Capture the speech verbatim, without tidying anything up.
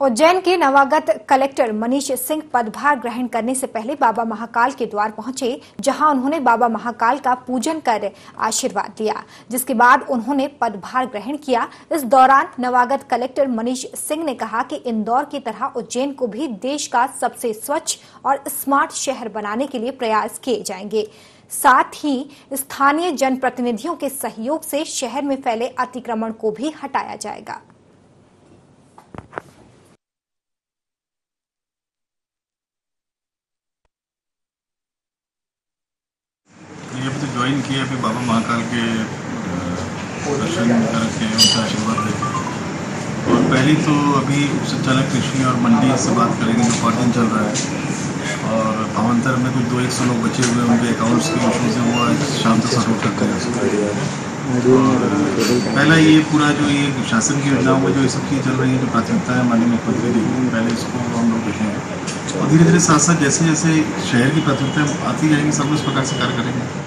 उज्जैन के नवागत कलेक्टर मनीष सिंह पदभार ग्रहण करने से पहले बाबा महाकाल के द्वार पहुंचे, जहां उन्होंने बाबा महाकाल का पूजन कर आशीर्वाद दिया, जिसके बाद उन्होंने पदभार ग्रहण किया। इस दौरान नवागत कलेक्टर मनीष सिंह ने कहा कि इंदौर की तरह उज्जैन को भी देश का सबसे स्वच्छ और स्मार्ट शहर बनाने के लिए प्रयास किए जाएंगे। साथ ही स्थानीय जनप्रतिनिधियों के सहयोग से शहर में फैले अतिक्रमण को भी हटाया जाएगा। ये अभी तो ज्वाइन किया, अभी बाबा महाकाल के दर्शन करके उनका आशीर्वाद लेके, और पहली तो अभी संचालक कृषि और मंडी से बात करेंगे जो पार्टन चल रहा है, और भावांतर में कुछ दो एक सौ लोग बचे हुए उनके अकाउंट्स के इशूज़ हैं, वो आज शाम तक सपोर्ट करते हैं। और पहला ये पूरा जो ये शासन की योजनाओं में जो ये सब चीज़ चल रही है, जो प्राथमिकता है माननीय मुख्यमंत्री जी, पहले इसको हम लोग देखेंगे और धीरे धीरे साथ साथ जैसे जैसे शहर की प्राथमिकता आती जाएंगी सब इस प्रकार से कार्य करेंगे।